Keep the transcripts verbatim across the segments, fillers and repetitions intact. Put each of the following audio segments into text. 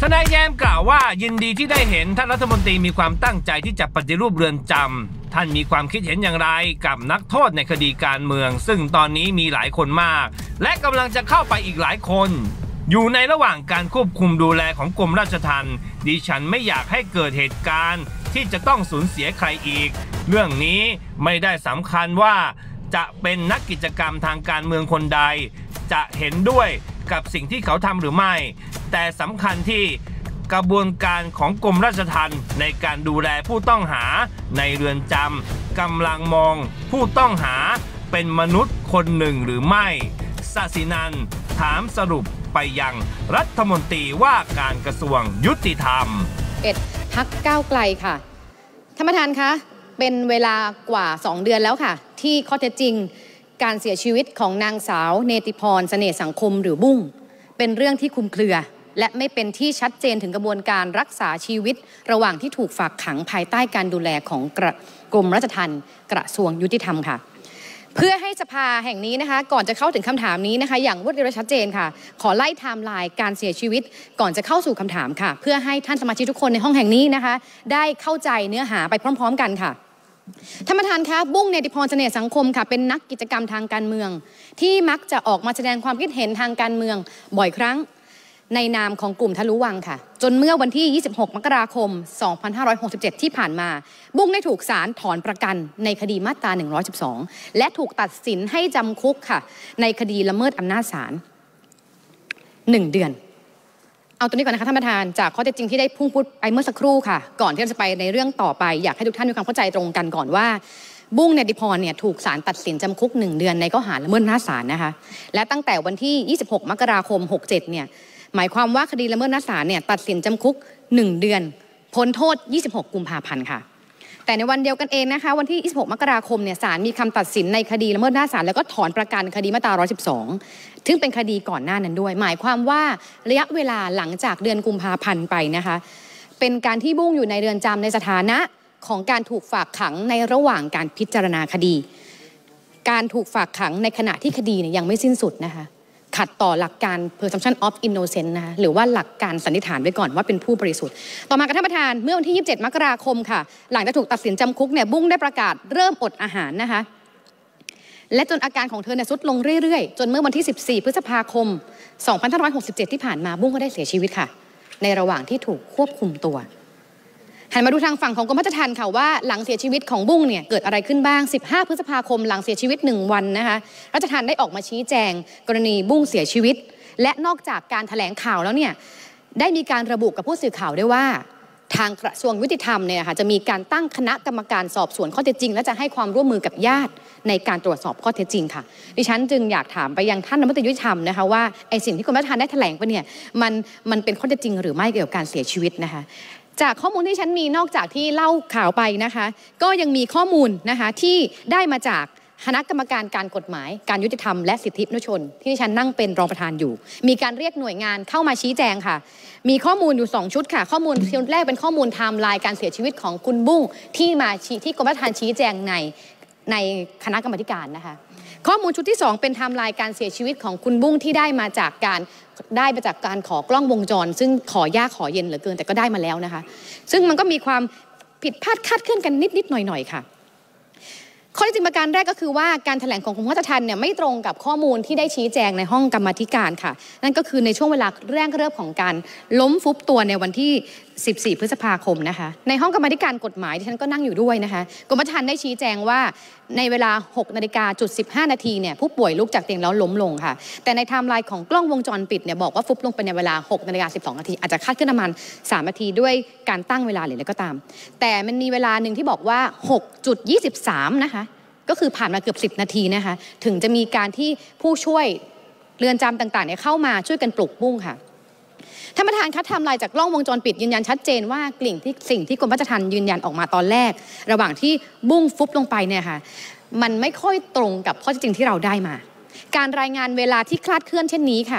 นายแย้มกล่าวว่ายินดีที่ได้เห็นท่านรัฐมนตรีมีความตั้งใจที่จะปฏิรูปเรือนจำท่านมีความคิดเห็นอย่างไรกับนักโทษในคดีการเมืองซึ่งตอนนี้มีหลายคนมากและกำลังจะเข้าไปอีกหลายคนอยู่ในระหว่างการควบคุมดูแลของกรมราชทัณฑ์ดิฉันไม่อยากให้เกิดเหตุการณ์ที่จะต้องสูญเสียใครอีกเรื่องนี้ไม่ได้สำคัญว่าจะเป็นนักกิจกรรมทางการเมืองคนใดจะเห็นด้วยกับสิ่งที่เขาทำหรือไม่แต่สำคัญที่กระบวนการของกรมราชทัณฑ์ในการดูแลผู้ต้องหาในเรือนจำกำลังมองผู้ต้องหาเป็นมนุษย์คนหนึ่งหรือไม่ศศินันท์ถามสรุปไปยังรัฐมนตรีว่าการกระทรวงยุติธรรมเอ็ดพรรคก้าวไกลค่ะท่านประธานคะเป็นเวลากว่าสองเดือนแล้วค่ะที่ข้อเท็จจริงการเสียชีวิตของนางสาวเนติพรเสน่ห์สังคมหรือบุ้งเป็นเรื่องที่คลุมเครือและไม่เป็นที่ชัดเจนถึงกระบวนการรักษาชีวิตระหว่างที่ถูกฝากขังภายใต้การดูแลของกรมราชทัณฑ์กระทรวงยุติธรรมค่ะเพื่อให้สภาแห่งนี้นะคะก่อนจะเข้าถึงคำถามนี้นะคะอย่างรวดเร็วชัดเจนค่ะขอไล่ไทม์ไลน์การเสียชีวิตก่อนจะเข้าสู่คำถามค่ะเพื่อให้ท่านสมาชิกทุกคนในห้องแห่งนี้นะคะได้เข้าใจเนื้อหาไปพร้อมๆกันค่ะท่านประธานคะบุ้งเนติพรเสน่ห์สังคมค่ะเป็นนักกิจกรรมทางการเมืองที่มักจะออกมาแสดงความคิดเห็นทางการเมืองบ่อยครั้งในนามของกลุ่มทะลุวังค่ะจนเมื่อวันที่ยี่สิบหกมกราคมสองพันห้าร้อยหกสิบเจ็ดที่ผ่านมาบุ้งได้ถูกศาลถอนประกันในคดีมาตราหนึ่งร้อยสิบสองและถูกตัดสินให้จำคุกค่ะในคดีละเมิดอำนาจศาลหนึ่งเดือนเอาตัวนี้ก่อนนะคะท่านประธานจากข้อเท็จจริงที่ได้พุ่งพูดไปเมื่อสักครู่ค่ะก่อนที่จะไปในเรื่องต่อไปอยากให้ทุกท่านมีความเข้าใจตรงกันก่อนว่าบุ้งเนติพรเนี่ยถูกศาลตัดสินจำคุกหนึ่งเดือนในข้อหาละเมิดอำนาจศาลนะคะและตั้งแต่วันที่ยี่สิบหกมกราคมหกสิบเจ็ดเนี่ยหมายความว่าคดีละเมิดอำนาจศาลเนี่ยตัดสินจำคุกหนึ่งเดือนพ้นโทษยี่สิบหกกุมภาพันธ์ค่ะแต่ในวันเดียวกันเองนะคะวันที่ยี่สิบหกมกราคมเนี่ยศาลมีคำตัดสินในคดีละเมิดอำนาจศาลแล้วก็ถอนประกันคดีมาตราหนึ่งร้อยสิบสองซึ่งเป็นคดีก่อนหน้านั้นด้วยหมายความว่าระยะเวลาหลังจากเดือนกุมภาพันธ์ไปนะคะเป็นการที่บุ้งอยู่ในเรือนจำในสถานะของการถูกฝากขังในระหว่างการพิจารณาคดีการถูกฝากขังในขณะที่คดีเนี่ยยังไม่สิ้นสุดนะคะขัดต่อหลักการ presumption of innocence นะคะหรือว่าหลักการสันนิษฐานไว้ก่อนว่าเป็นผู้บริสุทธิ์ต่อมาท่านประธานเมื่อวันที่ยี่สิบเจ็ดมกราคมค่ะหลังจากถูกตัดสินจำคุกเนี่ยบุ้งได้ประกาศเริ่มอดอาหารนะคะและจนอาการของเธอเนี่ยทรุดลงเรื่อยๆจนเมื่อวันที่สิบสี่พฤษภาคมสองพันห้าร้อยหกสิบเจ็ดที่ผ่านมาบุ้งก็ได้เสียชีวิตค่ะในระหว่างที่ถูกควบคุมตัวหันมาดูทางฝั่งของกรมราชทัณฑ์ค่ะว่าหลังเสียชีวิตของบุ้งเนี่ยเกิดอะไรขึ้นบ้างสิบห้าพฤษภาคมหลังเสียชีวิตหนึ่งวันนะคะราชทัณฑ์ได้ออกมาชี้แจงกรณีบุ้งเสียชีวิตและนอกจากการแถลงข่าวแล้วเนี่ยได้มีการระบุกับผู้สื่อข่าวด้วยว่าทางกระทรวงยุติธรรมเนี่ยค่ะจะมีการตั้งคณะกรรมการสอบสวนข้อเท็จจริงและจะให้ความร่วมมือกับญาติในการตรวจสอบข้อเท็จจริงค่ะดิฉันจึงอยากถามไปยังท่านรัฐมนตรียุติธรรมนะคะว่าไอ้สิ่งที่กรมราชทัณฑ์ได้แถลงไปเนี่ยมันมันเป็นข้อเท็จจริงหรือไม่เกี่ยวกับการเสียชีวิตนะคะจากข้อมูลที่ฉันมีนอกจากที่เล่าข่าวไปนะคะก็ยังมีข้อมูลนะคะที่ได้มาจากคณะกรรมการการกฎหมายการยุติธรรมและสิทธิมนุษยชนที่ดิฉันนั่งเป็นรองประธานอยู่มีการเรียกหน่วยงานเข้ามาชี้แจงค่ะมีข้อมูลอยู่สองชุดค่ะข้อมูลชุดแรกเป็นข้อมูลไทม์ไลน์การเสียชีวิตของคุณบุ้งที่มาชี้ที่กรมราชทัณฑ์ชี้แจงในในคณะกรรมการนะคะข้อมูลชุดที่สองเป็นไทม์ไลน์การเสียชีวิตของคุณบุ้งที่ได้มาจากการได้มาจากการขอกล้องวงจรซึ่งขอยากขอเย็นเหลือเกินแต่ก็ได้มาแล้วนะคะซึ่งมันก็มีความผิดพลาดคาดเคลื่อนกันนิดๆหน่อยๆค่ะข้อที่จริงประการแรกก็คือว่าการแถลงของกรมราชทัณฑ์เนี่ยไม่ตรงกับข้อมูลที่ได้ชี้แจงในห้องกรรมาธิการค่ะนั่นก็คือในช่วงเวลาแรกเริ่มของการล้มฟุบตัวในวันที่สิบสี่พฤษภาคมนะคะในห้องกรรมาธิการกฎหมายที่ฉันก็นั่งอยู่ด้วยนะคะกรมราชทัณฑ์ได้ชี้แจงว่าในเวลาหกนาฬิกาจุดสิบห้านาทีเนี่ยผู้ป่วยลุกจากเตียงแล้วล้มลงค่ะแต่ในไทม์ไลน์ของกล้องวงจรปิดเนี่ยบอกว่าฟุบลงไปในเวลาหกนาฬิกาสิบสองนาทีอาจจะคาดขึ้นประมาณสามนาทีด้วยการตั้งเวลาหรืออะไรก็ตามแต่มันมีเวลาหนึ่งที่บอกว่า หกจุดยี่สิบสาม นะคะก็คือผ่านมาเกือบสิบนาทีนะคะถึงจะมีการที่ผู้ช่วยเรือนจำต่างๆเนี่ยเข้ามาช่วยกันปลุกบุ้งค่ะท่านประธานคะไทม์ไลน์จากกล้องวงจรปิดยืนยันชัดเจนว่ากลิ่นที่สิ่งที่กรมราชทัณฑ์ยืนยันออกมาตอนแรกระหว่างที่บุ้งฟุบลงไปเนี่ยค่ะมันไม่ค่อยตรงกับข้อเท็จจริงที่เราได้มาการรายงานเวลาที่คลาดเคลื่อนเช่นนี้ค่ะ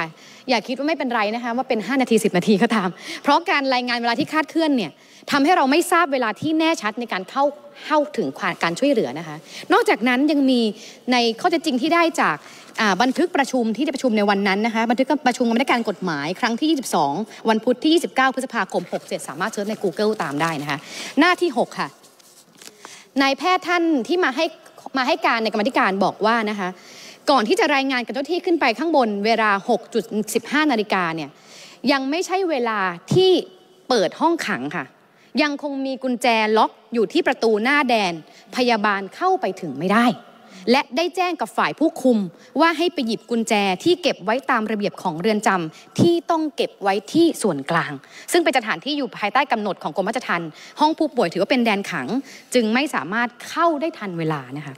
อย่าคิดว่าไม่เป็นไรนะคะว่าเป็นห้านาทีสิบนาทีก็ตามเพราะการรายงานเวลาที่คลาดเคลื่อนเนี่ยทำให้เราไม่ทราบเวลาที่แน่ชัดในการเข้าเข้าถึงการช่วยเหลือนะคะนอกจากนั้นยังมีในข้อเท็จจริงที่ได้จากบันทึกประชุมที่จะประชุมในวันนั้นนะคะบันทึกประชุมคณะการกฎหมายครั้งที่ยี่สิบสองวันพุธที่ยี่สิบเก้าพฤษภาคมหกสิบเจ็ดสามารถเสิร์ชใน Google ตามได้นะคะหน้าที่หกค่ะนายแพทย์ท่านที่มาให้มาให้การในกรรมธิการบอกว่านะคะก่อนที่จะรายงานกับเจ้าที่ขึ้นไปข้างบนเวลา หกจุดสิบห้า นาฬิกาเนี่ยยังไม่ใช่เวลาที่เปิดห้องขังค่ะยังคงมีกุญแจล็อกอยู่ที่ประตูหน้าแดนพยาบาลเข้าไปถึงไม่ได้และได้แจ้งกับฝ่ายผู้คุมว่าให้ไปหยิบกุญแจที่เก็บไว้ตามระเบียบของเรือนจำที่ต้องเก็บไว้ที่ส่วนกลางซึ่งเป็นสถานที่อยู่ภายใต้กำหนดของกรมราชทัณฑ์ห้องผู้ป่วยถือว่าเป็นแดนขังจึงไม่สามารถเข้าได้ทันเวลานะคะ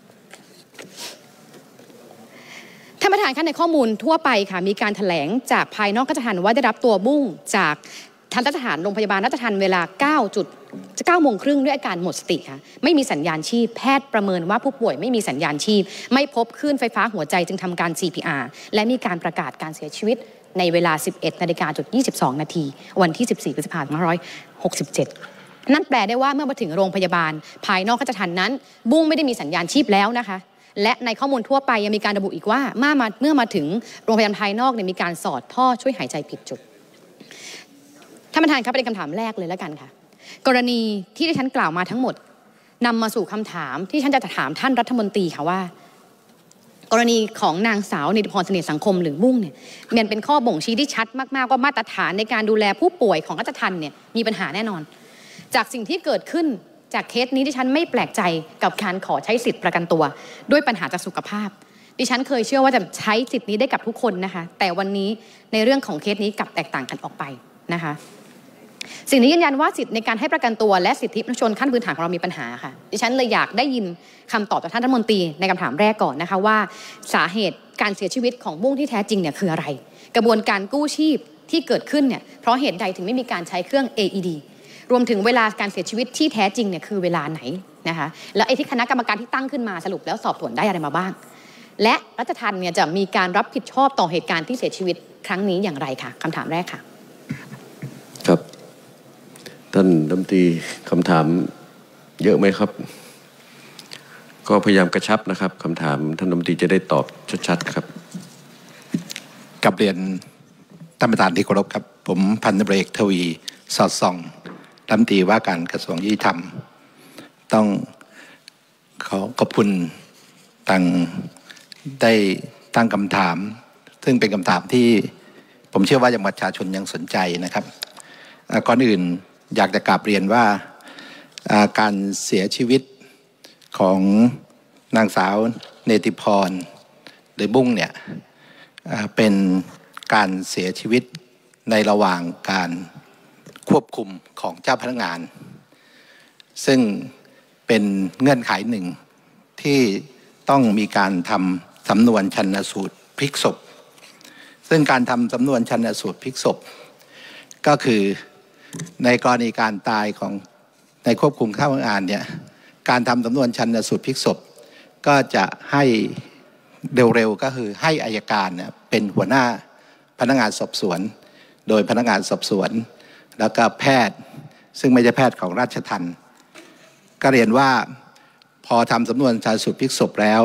ท่านประธานคะในข้อมูลทั่วไปค่ะมีการแถลงจากภายนอกราชทัณฑ์ว่าได้รับตัวบุ้งจากทันตสถานโรงพยาบาลราชทัณฑ์เวลาเก้าจุดเก้าโมงครึ่งด้วยอาการหมดสติค่ะไม่มีสัญญาณชีพแพทย์ประเมินว่าผู้ป่วยไม่มีสัญญาณชีพไม่พบคลื่นไฟฟ้าหัวใจจึงทำการ ซี พี อาร์ และมีการประกาศการเสียชีวิตในเวลา สิบเอ็ดนาฬิกายี่สิบสองนาทีวันที่สิบสี่พฤษภาคมสองพันห้าร้อยหกสิบเจ็ดนั่นแปลได้ว่าเมื่อมาถึงโรงพยาบาลภายนอกราชทัณฑ์นั้นบุ้งไม่ได้มีสัญญาณชีพแล้วนะคะและในข้อมูลทั่วไปยังมีการระบุอีกว่าเมื่อมาเมื่อมาถึงโรงพยาบาลภายนอกเนี่ยมีการสอดท่อช่วยหายใจผิดจุดท่านประธานครับเป็นคำถามแรกเลยแล้วกันค่ะกรณีที่ดิฉันกล่าวมาทั้งหมดนำมาสู่คำถามที่ฉันจะถามท่านรัฐมนตรีค่ะว่ากรณีของนางสาวนิติพรเสน่ห์สังคมหรือบุ้งเนี่ยมันเป็นข้อบ่งชี้ที่ชัดมากๆว่ามาตรฐานในการดูแลผู้ป่วยของราชทัณฑ์เนี่ยมีปัญหาแน่นอนจากสิ่งที่เกิดขึ้นจากเคสนี้ดิฉันไม่แปลกใจกับการขอใช้สิทธิประกันตัวด้วยปัญหาจากสุขภาพดิฉันเคยเชื่อว่าจะใช้สิทธินี้ได้กับทุกคนนะคะแต่วันนี้ในเรื่องของเคสนี้กลับแตกต่างกันออกไปนะคะสิ่งนี้ยืนยันว่าสิทธิในการให้ประกันตัวและสิทธิมนุษยชนขั้นพื้นฐานของเรามีปัญหาค่ะดิฉันเลยอยากได้ยินคำตอบจากท่านรัฐมนตรีในคำถามแรกก่อนนะคะว่าสาเหตุการเสียชีวิตของบุ้งที่แท้จริงเนี่ยคืออะไรกระบวนการกู้ชีพที่เกิดขึ้นเนี่ยเพราะเหตุใดถึงไม่มีการใช้เครื่อง เอ อี ดี รวมถึงเวลาการเสียชีวิตที่แท้จริงเนี่ยคือเวลาไหนนะคะแล้วไอ้ที่คณะกรรมการที่ตั้งขึ้นมาสรุปแล้วสอบสวนได้อะไรมาบ้างและราชทัณฑ์เนี่ยจะมีการรับผิดชอบต่อเหตุการณ์ที่เสียชีวิตครั้งนี้อย่างไรคะคำถามแรกค่ะครับท่านรัฐมนตรีคำถามเยอะไหมครับก็พยายามกระชับนะครับคำถามท่านรัฐมนตรีจะได้ตอบชัดๆครับกับเรียนท่านประธานที่เคารพครับผมพันตำรวจเอกทวีสอดส่องรัฐมนตรีว่าการกระทรวงยุติธรรมต้องขอขอบคุณตั้งได้ตั้งคำถามซึ่งเป็นคำถามที่ผมเชื่อว่ายังประชาชนยังสนใจนะครับก่อนอื่นอยากจะกราบเรียนว่าการเสียชีวิตของนางสาวเนติพรหรือบุ้งเนี่ยเป็นการเสียชีวิตในระหว่างการควบคุมของเจ้าพนักงานซึ่งเป็นเงื่อนไขหนึ่งที่ต้องมีการทำสำนวนชันสูตรพลิกศพซึ่งการทำสำนวนชันสูตรพลิกศพก็คือในกรณีการตายของในควบคุมเจ้าพนักงานเนี่ยการทำสำนวนชันสูตรพลิกศพก็จะให้เร็วๆก็คือให้อัยการเนี่ยเป็นหัวหน้าพนักงานสอบสวนโดยพนักงานสอบสวนแล้วก็แพทย์ซึ่งไม่ใช่แพทย์ของราชทัณฑ์ก็เรียนว่าพอทำสำนวนชันสูตรพลิกศพแล้ว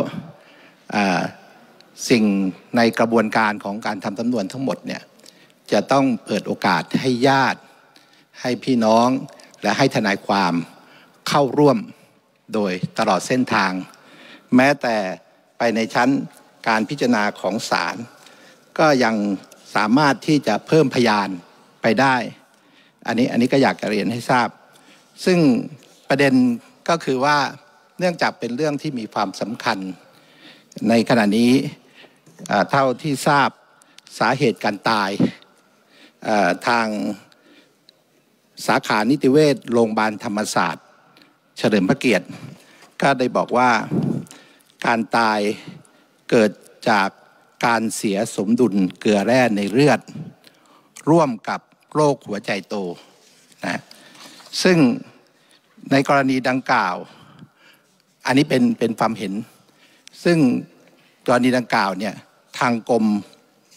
สิ่งในกระบวนการของการทำสำนวนทั้งหมดเนี่ยจะต้องเปิดโอกาสให้ญาติให้พี่น้องและให้ทนายความเข้าร่วมโดยตลอดเส้นทางแม้แต่ไปในชั้นการพิจารณาของศาลก็ยังสามารถที่จะเพิ่มพยานไปได้อันนี้อันนี้ก็อยากจะเรียนให้ทราบซึ่งประเด็นก็คือว่าเนื่องจากเป็นเรื่องที่มีความสำคัญในขณะนี้เท่าที่ทราบสาเหตุการตายทางสาขานิติเวชโรงพยาบาลธรรมศาสตร์เฉลิมพระเกียรติก็ได้บอกว่าการตายเกิดจากการเสียสมดุลเกลือแร่ในเลือดร่วมกับโรคหัวใจโตนะซึ่งในกรณีดังกล่าวอันนี้เป็นเป็นความเห็นซึ่งกรณีดังกล่าวเนี่ยทางกรม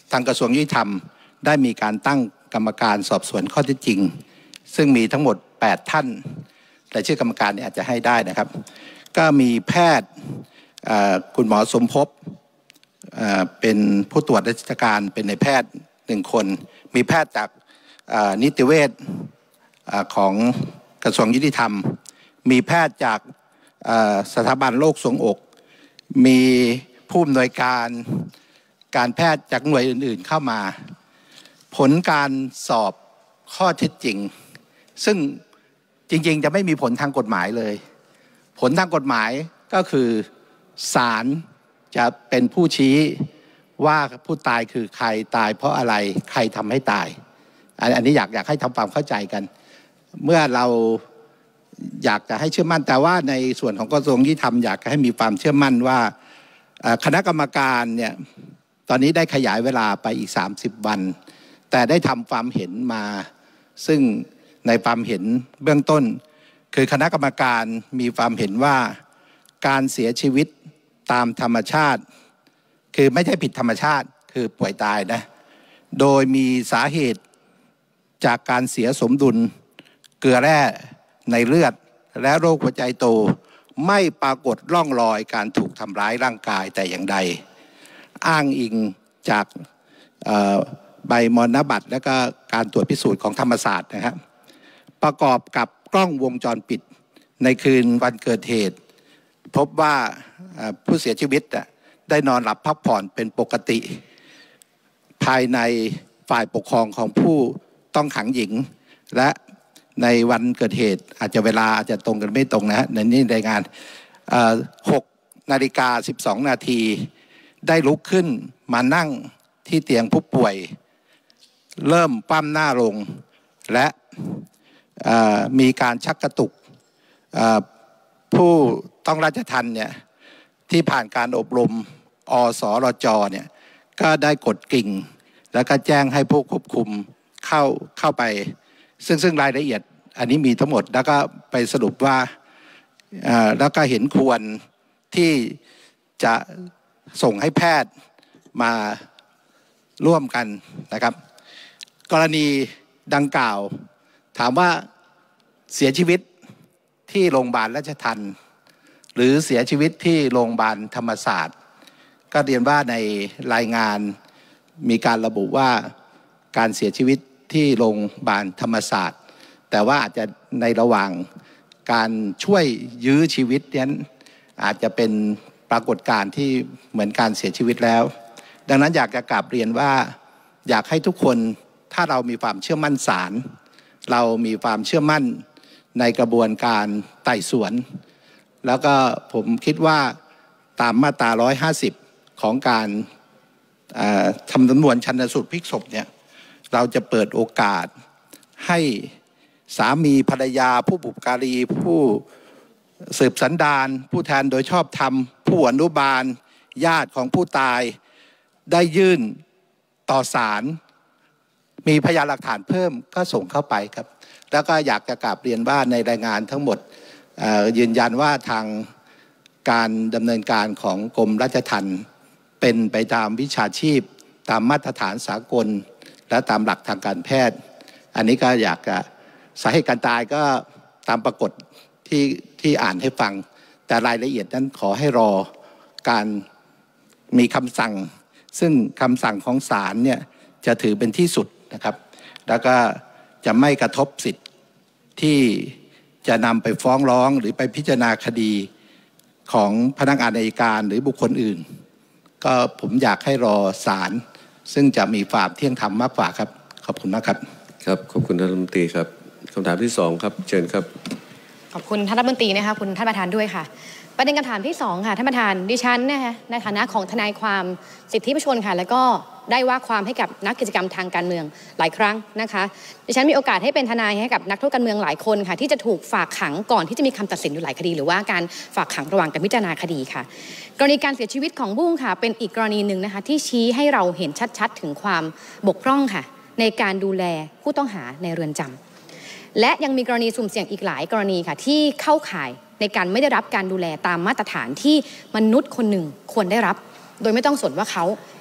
ทางกระทรวงยุติธรรมได้มีการตั้งกรรมการสอบสวนข้อเท็จจริงซึ่งมีทั้งหมดแปดท่านแต่ชื่อกรรมการเนี่ยอาจจะให้ได้นะครับก็มีแพทย์คุณหมอสมภพเป็นผู้ตรวจราชการเป็นนายแพทย์หนึ่งคนมีแพทย์จากนิติเวชของกระทรวงยุติธรรมมีแพทย์จากสถาบันโรคทรวงอกมีผู้อำนวยการการแพทย์จากหน่วยอื่นๆเข้ามาผลการสอบข้อเท็จจริงซึ่งจริงๆจะไม่มีผลทางกฎหมายเลยผลทางกฎหมายก็คือศาลจะเป็นผู้ชี้ว่าผู้ตายคือใครตายเพราะอะไรใครทำให้ตายอันนี้อยากอยากให้ทำความเข้าใจกันเมื่อเราอยากจะให้เชื่อมั่นแต่ว่าในส่วนของกระทรวงยุติธรรมอยากให้มีความเชื่อมั่นว่าคณะกรรมการเนี่ยตอนนี้ได้ขยายเวลาไปอีกสามสิบวันแต่ได้ทำความเห็นมาซึ่งในความเห็นเบื้องต้นคือคณะกรรมการมีความเห็นว่าการเสียชีวิตตามธรรมชาติคือไม่ใช่ผิดธรรมชาติคือป่วยตายนะโดยมีสาเหตุจากการเสียสมดุลเกลือแร่ในเลือดและโรคหัวใจโตไม่ปรากฏร่องรอยการถูกทำร้ายร่างกายแต่อย่างใดอ้างอิงจากใบมรณบัตรและก็การตรวจพิสูจน์ของธรรมศาสตร์นะครับประกอบกับกล้องวงจรปิดในคืนวันเกิดเหตุพบว่าผู้เสียชีวิตได้นอนหลับพักผ่อนเป็นปกติภายในฝ่ายปกครองของผู้ต้องขังหญิงและในวันเกิดเหตุอาจจะเวลาอาจจะตรงกันไม่ตรงนะฮะในนี้รายงานหกนาฬิกาสิบสองนาทีได้ลุกขึ้นมานั่งที่เตียงผู้ป่วยเริ่มปั้มหน้าลงและมีการชักกระตุกผู้ต้องราชทัณฑ์เนี่ยที่ผ่านการอบรมอสรจเนี่ยก็ได้กดกิ่งแล้วก็แจ้งให้ผู้ควบคุมเข้าเข้าไปซึ่งซึ่งรายละเอียดอันนี้มีทั้งหมดแล้วก็ไปสรุปว่าแล้วก็เห็นควรที่จะส่งให้แพทย์มาร่วมกันนะครับกรณีดังกล่าวถามว่าเสียชีวิตที่โรงพยาบาลราชทัณฑ์หรือเสียชีวิตที่โรงพยาบาลธรรมศาสตร์ก็เรียนว่าในรายงานมีการระบุว่าการเสียชีวิตที่โรงพยาบาลธรรมศาสตร์แต่ว่าอาจจะในระหว่างการช่วยยื้อชีวิตนั้นอาจจะเป็นปรากฏการณ์ที่เหมือนการเสียชีวิตแล้วดังนั้นอยากจะกราบเรียนว่าอยากให้ทุกคนถ้าเรามีความเชื่อมั่นศาลเรามีความเชื่อมั่นในกระบวนการไต่สวนแล้วก็ผมคิดว่าตามมาตราหนึ่งร้อยห้าสิบของการทำสำนวนชันสูตรพลิกศพเนี่ยเราจะเปิดโอกาสให้สามีภรรยาผู้บุปการีผู้สืบสันดานผู้แทนโดยชอบธรรมผู้อนุบาลญาติของผู้ตายได้ยื่นต่อศาลมีพยานหลักฐานเพิ่มก็ส่งเข้าไปครับแล้วก็อยากจะกราบเรียนว่าในรายงานทั้งหมดยืนยันว่าทางการดำเนินการของกรมราชทัณฑ์เป็นไปตามวิชาชีพตามมาตรฐานสากลและตามหลักทางการแพทย์อันนี้ก็อยากจะสาเหตุการตายก็ตามปรากฏที่ที่อ่านให้ฟังแต่รายละเอียดนั้นขอให้รอการมีคำสั่งซึ่งคำสั่งของศาลเนี่ยจะถือเป็นที่สุดนะครับแล้วก็จะไม่กระทบสิทธิ์ที่จะนำไปฟ้องร้องหรือไปพิจารณาคดีของพนักงานอัยการหรือบุคคลอื่นก็ผมอยากให้รอศาลซึ่งจะมีความเที่ยงธรรมมากกว่าครับขอบคุณมากครับครับขอบคุณท่านรัฐมนตรีครับคำถามที่สองครับเชิญครับขอบคุณท่านรัฐมนตรีนะคะคุณท่านประธานด้วยค่ะประเด็นคำถามที่สองค่ะท่านประธานดิฉันนะคะในฐานะของทนายความสิทธิประชาชนค่ะแล้วก็ได้ว่าความให้กับนักกิจกรรมทางการเมืองหลายครั้งนะคะดิฉันมีโอกาสให้เป็นทนายให้กับนักโทษการเมืองหลายคนค่ะที่จะถูกฝากขังก่อนที่จะมีคำตัดสินอยู่หลายคดีหรือว่าการฝากขังระหว่างการพิจารณาคดีค่ะกรณีการเสียชีวิตของบุ้งค่ะเป็นอีกกรณีหนึ่งนะคะที่ชี้ให้เราเห็นชัดๆถึงความบกพร่องค่ะในการดูแลผู้ต้องหาในเรือนจำและยังมีกรณีสุ่มเสี่ยงอีกหลายกรณีค่ะที่เข้าข่ายในการไม่ได้รับการดูแลตามมาตรฐานที่มนุษย์คนหนึ่งควรได้รับโดยไม่ต้องสนว่าเขา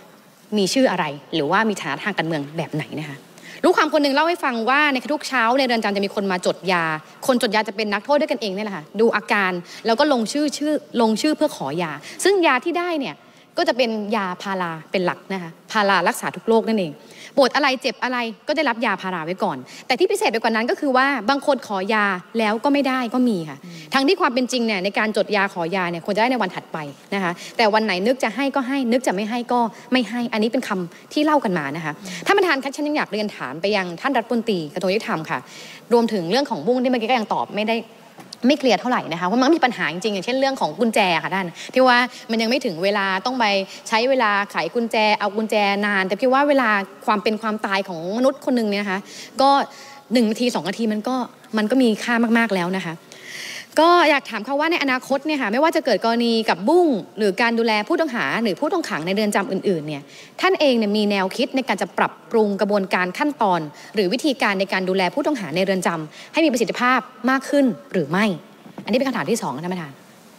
มีชื่ออะไรหรือว่ามีฐานะทางการเมืองแบบไหนนะคะลูกความคนหนึ่งเล่าให้ฟังว่าในทุกเช้าในเรือนจำจะมีคนมาจดยาคนจดยาจะเป็นนักโทษด้วยกันเองนี่แหละค่ะดูอาการแล้วก็ลงชื่อชื่อลงชื่อเพื่อขอยาซึ่งยาที่ได้เนี่ยก็จะเป็นยาพาราเป็นหลักนะคะพารารักษาทุกโรคนั่นเองปวดอะไรเจ็บอะไรก็ได้รับยาพาราไว้ก่อนแต่ที่พิเศษไปกว่านั้นก็คือว่าบางคนขอยาแล้วก็ไม่ได้ก็มีค่ะทั้งที่ความเป็นจริงเนี่ยในการจดยาขอยาเนี่ยควรจะได้ในวันถัดไปนะคะแต่วันไหนนึกจะให้ก็ให้นึกจะไม่ให้ก็ไม่ให้อันนี้เป็นคำที่เล่ากันมานะคะท่านประธานคะฉันยังอยากเรียนถามไปยังท่านรัฐมนตรีกระทรวงยุติธรรมค่ะรวมถึงเรื่องของบุ้งที่เมื่อกี้ก็ยังตอบไม่ได้ไม่เคลียร์เท่าไหร่นะคะเพราะมันมีปัญหาจริงๆอย่างเช่นเรื่องของกุญแจค่ะท่านที่ว่ามันยังไม่ถึงเวลาต้องไปใช้เวลาไขกุญแจเอากุญแจนานแต่พี่ว่าเวลาความเป็นความตายของมนุษย์คนหนึ่งเนี่ยนะคะก็หนึ่งนาทีสองนาทีมันก็มันก็มีค่ามากๆแล้วนะคะก็อยากถามเขาว่าในอนาคตเนี่ยค่ะไม่ว่าจะเกิดกรณีกับบุ้งหรือการดูแลผู้ต้องหาหรือผู้ต้องขังในเรือนจำอื่นๆเนี่ยท่านเองเนี่ยมีแนวคิดในการจะปรับปรุงกระบวนการขั้นตอนหรือวิธีการในการดูแลผู้ต้องหาในเรือนจำให้มีประสิทธิภาพมากขึ้นหรือไม่อันนี้เป็นคำถามที่สองท่านประธาน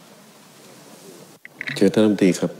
เชิญท่านรัฐมนตรีครับ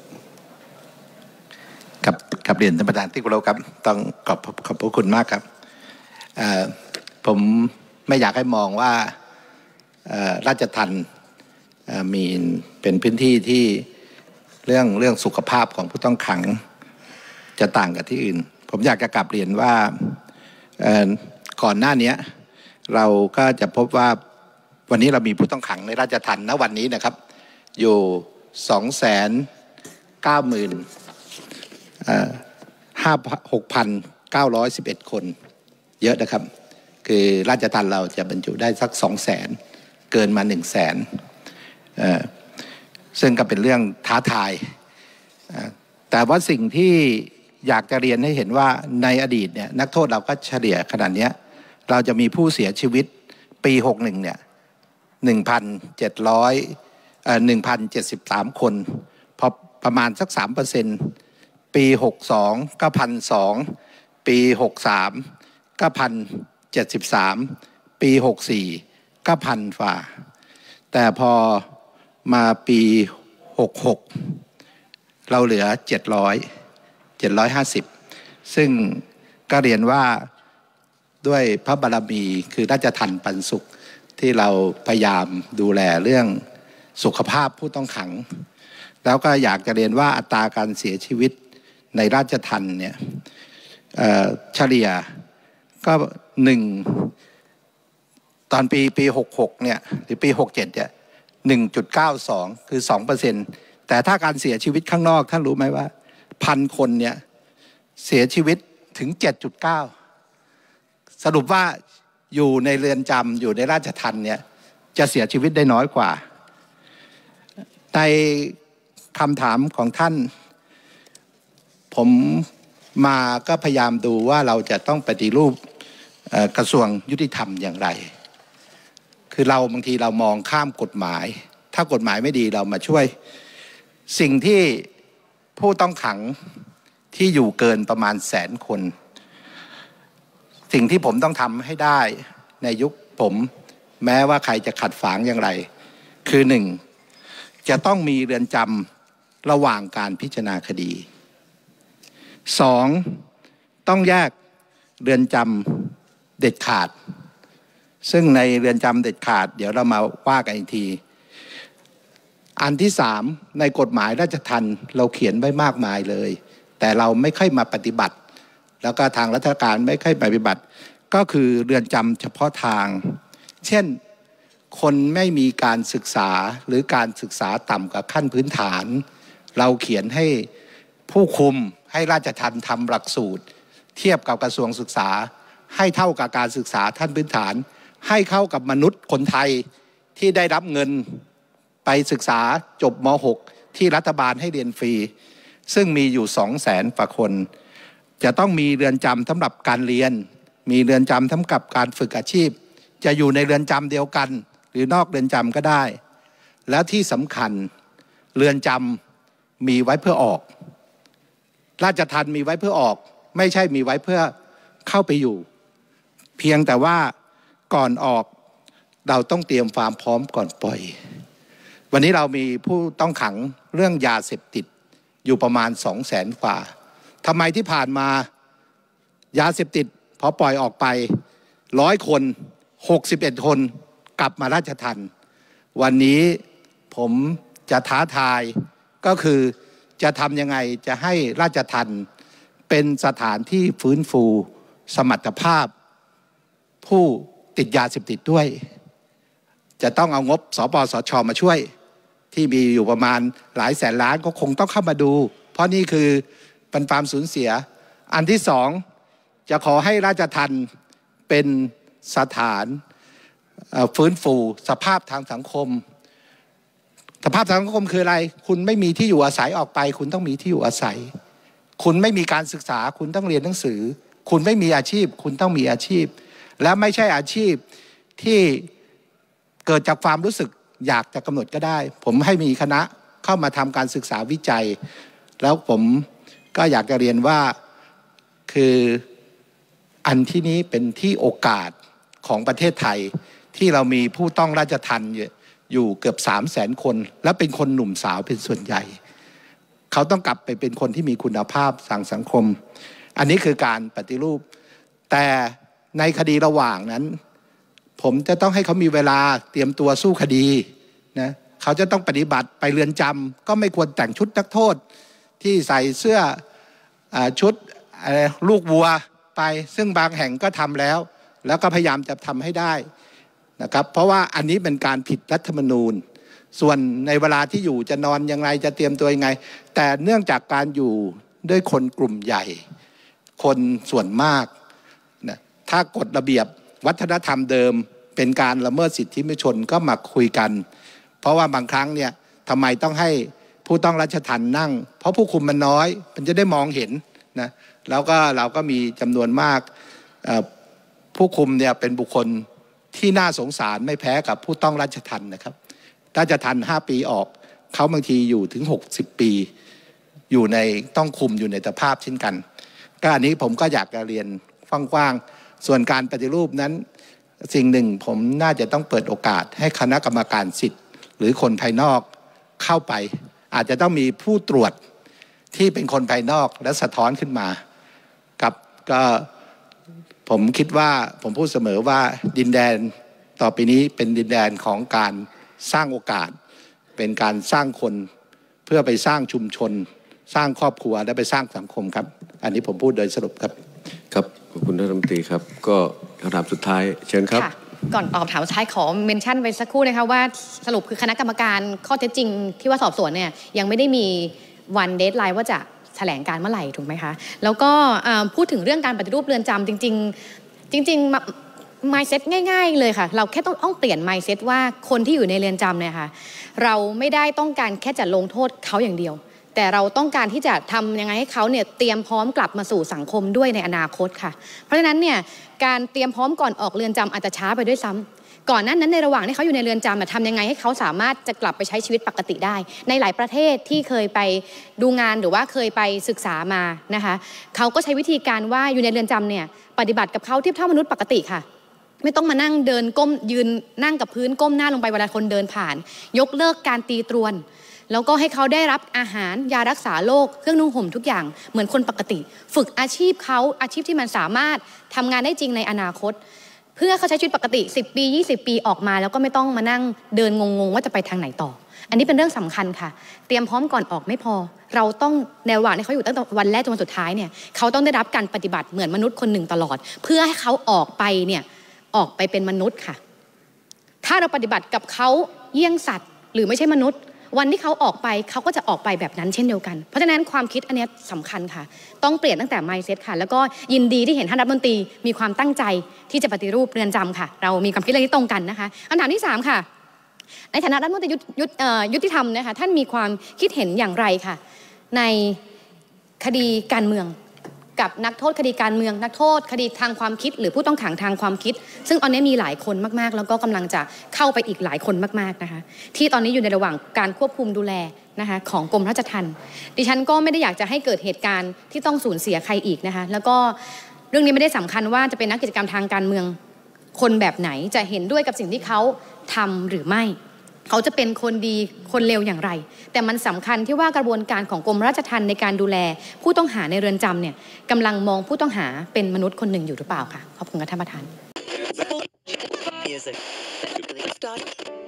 กับกับเรียนท่านประธานที่เคารพครับต้องขอบขอบพระคุณมากครับผมไม่อยากให้มองว่าราชทัณฑ์มีเป็นพื้นที่ที่เรื่องเรื่องสุขภาพของผู้ต้องขังจะต่างกับที่อื่นผมอยากจะกลับเรียนว่าก่อนหน้านี้เราก็จะพบว่าวันนี้เรามีผู้ต้องขังในราชทัณฑ์ณวันนี้นะครับอยู่สองแสนเก้าหมื่นห้าหกพันเก้าร้อยสิบเอ็ดคนเยอะนะครับคือราชทัณฑ์เราจะบรรจุได้สักสองแสนเกินมาหนึ่งแสนซึ่งก็เป็นเรื่องท้าทายแต่ว่าสิ่งที่อยากจะเรียนให้เห็นว่าในอดีตเนี่ยนักโทษเราก็เฉลี่ยขนาดนี้เราจะมีผู้เสียชีวิตปีหกสิบเอ็ดเนี่ยหนึ่งพันเจ็ดร้อยเอ่อหนึ่งพันเจ็ดสิบสามคนพอประมาณสักสามเปอร์เซ็นต์ปีหกสองก็พันสองปีหกสามก็พันเจ็ดสิบสามปีหกสี่ก็พันฝ่าแต่พอมาปีหกหกเราเหลือเจ็ดร้อยเจ็ดร้อยห้าสิบซึ่งก็เรียนว่าด้วยพระบารมีคือราชทัณฑ์ปันสุขที่เราพยายามดูแลเรื่องสุขภาพผู้ต้องขังแล้วก็อยากจะเรียนว่าอัตราการเสียชีวิตในราชทัณฑ์เนี่ยเฉลี่ยก็หนึ่งตอนปีปีหกหกเนี่ยหรือปีหกเจ็ดเนี่ยหนึ่งจุดเก้าสองคือสองเปอร์เซ็นต์แต่ถ้าการเสียชีวิตข้างนอกท่านรู้ไหมว่าพันคนเนี่ยเสียชีวิตถึงเจ็ดจุดเก้าสรุปว่าอยู่ในเรือนจำอยู่ในราชทัณฑ์เนี่ยจะเสียชีวิตได้น้อยกว่าในคำถามของท่านผมมาก็พยายามดูว่าเราจะต้องปฏิรูปกระทรวงยุติธรรมอย่างไรคือเราบางทีเรามองข้ามกฎหมายถ้ากฎหมายไม่ดีเรามาช่วยสิ่งที่ผู้ต้องขังที่อยู่เกินประมาณแสนคนสิ่งที่ผมต้องทำให้ได้ในยุคผมแม้ว่าใครจะขัดฝางอย่างไรคือหนึ่งจะต้องมีเรือนจำระหว่างการพิจารณาคดีสองต้องแยกเรือนจำเด็ดขาดซึ่งในเรือนจำเด็ดขาดเดี๋ยวเรามาว่ากันอีกทีอันที่สามในกฎหมายราชทัณฑ์เราเขียนไว้มากมายเลยแต่เราไม่ค่อยมาปฏิบัติแล้วก็ทางรัฐการไม่ค่อยปฏิบัติก็คือเรือนจำเฉพาะทางเช่นคนไม่มีการศึกษาหรือการศึกษาต่ำกว่าขั้นพื้นฐานเราเขียนให้ผู้คุมให้ราชทัณฑ์ทำหลักสูตรเทียบกับกระทรวงศึกษาให้เท่ากับการศึกษาขั้นพื้นฐานให้เข้ากับมนุษย์คนไทยที่ได้รับเงินไปศึกษาจบม หกที่รัฐบาลให้เรียนฟรีซึ่งมีอยู่สองแสนกว่าคนจะต้องมีเรือนจำสำหรับการเรียนมีเรือนจำสำหรับการฝึกอาชีพจะอยู่ในเรือนจำเดียวกันหรือนอกเรือนจำก็ได้แล้วที่สำคัญเรือนจำมีไว้เพื่อออกราชทัณฑ์มีไว้เพื่อออกไม่ใช่มีไว้เพื่อเข้าไปอยู่เพียงแต่ว่าก่อนออกเราต้องเตรียมความพร้อมก่อนปล่อยวันนี้เรามีผู้ต้องขังเรื่องยาเสพติดอยู่ประมาณสองแสนกว่าทำไมที่ผ่านมายาเสพติดพอปล่อยออกไปร้อยคนหกสิบเอ็ดคนกลับมาราชทัณฑ์วันนี้ผมจะท้าทายก็คือจะทำยังไงจะให้ราชทัณฑ์เป็นสถานที่ฟื้นฟูสมรรถภาพผู้ติดยาเสพติดด้วยจะต้องเอางบสปสช.มาช่วยที่มีอยู่ประมาณหลายแสนล้านก็คงต้องเข้ามาดูเพราะนี่คือเป็นความสูญเสียอันที่สองจะขอให้ราชทัณฑ์เป็นสถานฟื้นฟูสภาพทางสังคมสภาพทางสังคมคืออะไรคุณไม่มีที่อยู่อาศัยออกไปคุณต้องมีที่อยู่อาศัยคุณไม่มีการศึกษาคุณต้องเรียนหนังสือคุณไม่มีอาชีพคุณต้องมีอาชีพและไม่ใช่อาชีพที่เกิดจากความรู้สึกอยากจะกำหนดก็ได้ผมให้มีคณะเข้ามาทำการศึกษาวิจัยแล้วผมก็อยากจะเรียนว่าคืออันที่นี้เป็นที่โอกาสของประเทศไทยที่เรามีผู้ต้องราชทัณฑ์อยู่เกือบสามแสนคนและเป็นคนหนุ่มสาวเป็นส่วนใหญ่เขาต้องกลับไปเป็นคนที่มีคุณภาพทางสังคมอันนี้คือการปฏิรูปแต่ในคดีระหว่างนั้นผมจะต้องให้เขามีเวลาเตรียมตัวสู้คดีนะเขาจะต้องปฏิบัติไปเรือนจำก็ไม่ควรแต่งชุดนักโทษที่ใส่เสื้ออชุดลูกวัวไปซึ่งบางแห่งก็ทำแล้วแล้วก็พยายามจะทำให้ได้นะครับเพราะว่าอันนี้เป็นการผิดรัฐธรรมนูญส่วนในเวลาที่อยู่จะนอนยังไงจะเตรียมตัวยังไงแต่เนื่องจากการอยู่ด้วยคนกลุ่มใหญ่คนส่วนมากนะถ้ากฎระเบียบวัฒนธรรมเดิมเป็นการละเมิดสิทธิมนุษยชนก็มาคุยกันเพราะว่าบางครั้งเนี่ยทำไมต้องให้ผู้ต้องราชทัณฑ์นั่งเพราะผู้คุมมันน้อยมันจะได้มองเห็นนะแล้วก็เราก็มีจำนวนมากผู้คุมเนี่ยเป็นบุคคลที่น่าสงสารไม่แพ้กับผู้ต้องราชทัณฑ์นะครับราชทัณฑ์ห้าปีออกเขาบางทีอยู่ถึงหกสิบปีอยู่ในต้องคุมอยู่ในสภาพเช่นกันก็อันนี้ผมก็อยากจะเรียนกว้างๆส่วนการปฏิรูปนั้นสิ่งหนึ่งผมน่าจะต้องเปิดโอกาสให้คณะกรรมการสิทธิ์หรือคนภายนอกเข้าไปอาจจะต้องมีผู้ตรวจที่เป็นคนภายนอกและสะท้อนขึ้นมากับก็ผมคิดว่าผมพูดเสมอว่าดินแดนต่อไปนี้เป็นดินแดนของการสร้างโอกาสเป็นการสร้างคนเพื่อไปสร้างชุมชนสร้างครอบครัวและไปสร้างสังคมครับอันนี้ผมพูดโดยสรุปครับครับขอบคุณท่านรัฐมนตรีครับก็คำถามสุดท้ายเชิญครับก่อนตอบถามสุดท้ายขอเมนชั่นไปสักครู่นะคะว่าสรุปคือคณะกรรมการข้อเท็จจริงที่ว่าสอบสวนเนี่ยยังไม่ได้มีวันเดดไลน์ว่าจะแถลงการเมื่อไหร่ถูกไหมคะแล้วก็พูดถึงเรื่องการปฏิรูปเรือนจำจริงๆจริงๆ mindset ง่ายๆเลยค่ะเราแค่ต้องต้องเปลี่ยน mindset ว่าคนที่อยู่ในเรือนจำเนี่ยค่ะเราไม่ได้ต้องการแค่จะลงโทษเขาอย่างเดียวแต่เราต้องการที่จะทำยังไงให้เขาเนี่ยเตรียมพร้อมกลับมาสู่สังคมด้วยในอนาคตค่ะเพราะฉะนั้นเนี่ยการเตรียมพร้อมก่อนออกเรือนจำอาจจะช้าไปด้วยซ้ำก่อนนั้นนั้นในระหว่างที่เขาอยู่ในเรือนจำทำยังไงให้เขาสามารถจะกลับไปใช้ชีวิตปกติได้ในหลายประเทศที่เคยไปดูงานหรือว่าเคยไปศึกษามานะคะเขาก็ใช้วิธีการว่าอยู่ในเรือนจำเนี่ยปฏิบัติกับเขาเทียบเท่ามนุษย์ปกติค่ะไม่ต้องมานั่งเดินก้มยืนนั่งกับพื้นก้มหน้าลงไปเวลาคนเดินผ่านยกเลิกการตีตรวนแล้วก็ให้เขาได้รับอาหารยารักษาโรคเครื่องนุ่งห่มทุกอย่างเหมือนคนปกติฝึกอาชีพเขาอาชีพที่มันสามารถทำงานได้จริงในอนาคตเพื่อเขาใช้ชีวิตปกติสิบปียี่สิบปีออกมาแล้วก็ไม่ต้องมานั่งเดินงงๆว่าจะไปทางไหนต่ออันนี้เป็นเรื่องสำคัญค่ะเตรียมพร้อมก่อนออกไม่พอเราต้องในระหว่างที่เขาอยู่ตั้งแต่วันแรกจนวันสุดท้ายเนี่ยเขาต้องได้รับการปฏิบัติเหมือนมนุษย์คนหนึ่งตลอดเพื่อให้เขาออกไปเนี่ยออกไปเป็นมนุษย์ค่ะถ้าเราปฏิบัติกับเขาเยี่ยงสัตว์หรือไม่ใช่มนุษย์วันที่เขาออกไปเขาก็จะออกไปแบบนั้นเช่นเดียวกันเพราะฉะนั้นความคิดอันนี้สำคัญค่ะต้องเปลี่ยนตั้งแต่ mindset ค่ะแล้วก็ยินดีที่เห็นท่านรัฐมนตรีมีความตั้งใจที่จะปฏิรูปเรือนจำค่ะเรามีความคิดเรื่องนี้ตรงกันนะคะคำถามที่สามค่ะในฐานะรัฐมนตรียุติธรรมนะคะท่านมีความคิดเห็นอย่างไรค่ะในคดีการเมืองกับนักโทษคดีการเมืองนักโทษคดีทางความคิดหรือผู้ต้องขังทางความคิดซึ่งตอนนี้มีหลายคนมากๆแล้วก็กำลังจะเข้าไปอีกหลายคนมากๆนะคะที่ตอนนี้อยู่ในระหว่างการควบคุมดูแลนะคะของกรมราชทัณฑ์ดิฉันก็ไม่ได้อยากจะให้เกิดเหตุการณ์ที่ต้องสูญเสียใครอีกนะคะแล้วก็เรื่องนี้ไม่ได้สำคัญว่าจะเป็นนักกิจกรรมทางการเมืองคนแบบไหนจะเห็นด้วยกับสิ่งที่เขาทำหรือไม่เขาจะเป็นคนดีคนเลวอย่างไร แต่มันสำคัญที่ว่ากระบวนการของกรมราชทัณฑ์ในการดูแลผู้ต้องหาในเรือนจำเนี่ยกำลังมองผู้ต้องหาเป็นมนุษย์คนหนึ่งอยู่หรือเปล่าค่ะขอบคุณค่ะท่านประธาน